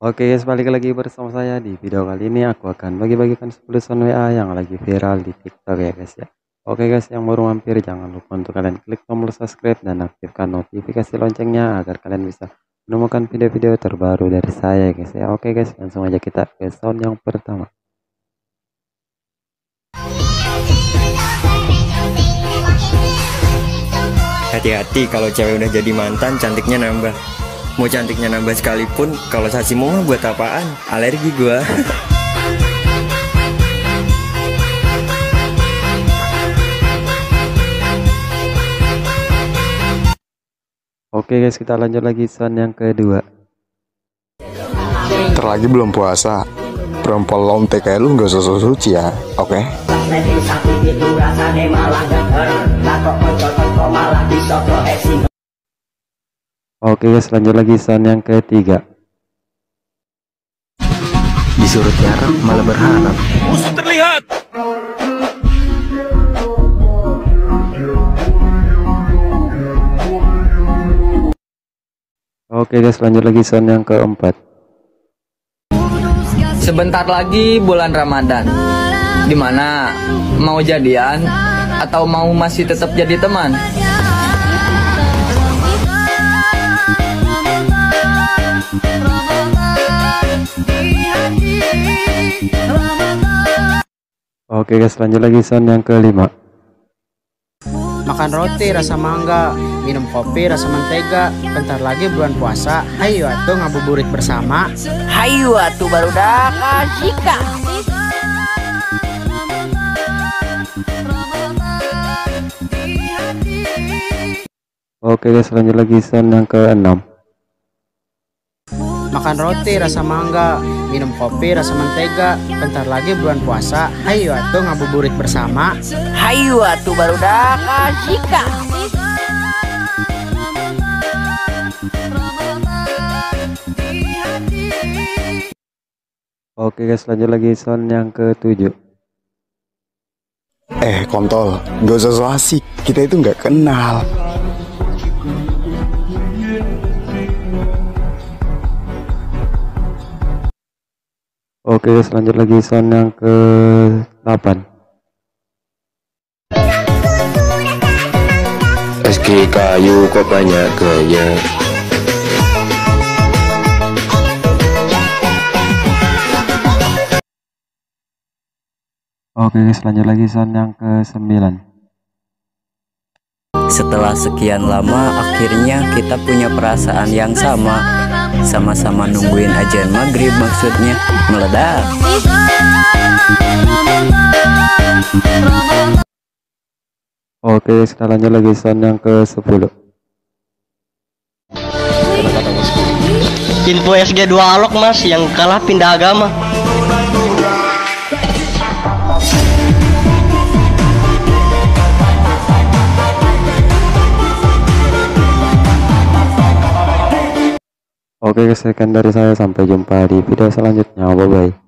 Oke guys, balik lagi bersama saya. Di video kali ini aku akan bagi-bagikan 10 sound WA yang lagi viral di TikTok ya guys ya. Oke guys, yang baru mampir jangan lupa untuk kalian klik tombol subscribe dan aktifkan notifikasi loncengnya agar kalian bisa menemukan video-video terbaru dari saya guys ya. Oke guys, langsung aja kita ke sound yang pertama. Hati-hati kalau cewek udah jadi mantan, cantiknya nambah. Mau cantiknya nambah sekalipun, kalau sasimu mah buat apaan? Alergi gua. Oke guys, kita lanjut lagi sound yang kedua. Terlagi belum puasa, perempuan lonte kayak lu gak usah suci ya, oke? Oke guys, lanjut lagi sound yang ketiga. Disuruh tiarap malah berharap. Musuh terlihat. Oke guys, lanjut lagi sound yang keempat. Sebentar lagi bulan Ramadan. Dimana mau jadian atau mau masih tetap jadi teman? Oke guys, lanjut lagi sound yang kelima. Makan roti rasa mangga, minum kopi rasa mentega, bentar lagi bulan puasa, hayu atuh ngabuburit bersama. Hayu atuh barudak asika. Oke guys, lanjut lagi sound yang keenam. Makan roti rasa mangga, minum kopi rasa mentega, bentar lagi bulan puasa, hayu atuh ngabuburit bersama. Hayu atuh barudak asika. Oke guys, lanjut lagi sound yang ketujuh. Kontol, gak usah so asik, kita itu gak kenal. Oke guys, lanjut lagi sound yang ke-8. Meski kayu kok banyak gaya. Oke guys, lanjut lagi sound yang ke-9. Setelah sekian lama, akhirnya kita punya perasaan yang sama. Sama-sama nungguin ajan maghrib, maksudnya meledak. Oke, kita lanjut lagi sound yang ke-10. Info SG 2 Alok mas, yang kalah pindah agama. Oke guys, sekian dari saya, sampai jumpa di video selanjutnya. Bye bye.